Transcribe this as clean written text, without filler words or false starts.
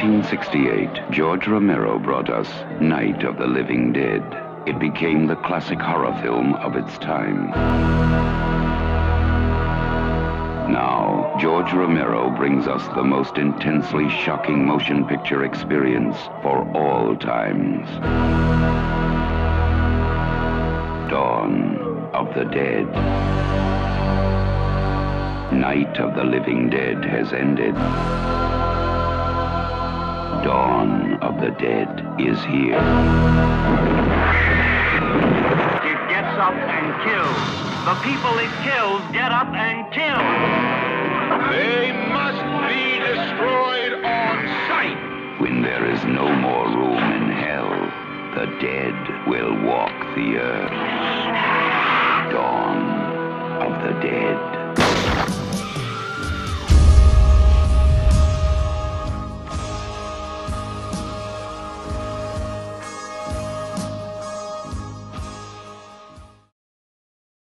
1968, George Romero brought us Night of the Living Dead. It became the classic horror film of its time. Now, George Romero brings us the most intensely shocking motion picture experience for all times. Dawn of the Dead. Night of the Living Dead has ended. Dawn of the Dead is here. It gets up and kills. The people it kills get up and kill. They must be destroyed on sight. When there is no more room in hell, the dead will walk the earth. Dawn.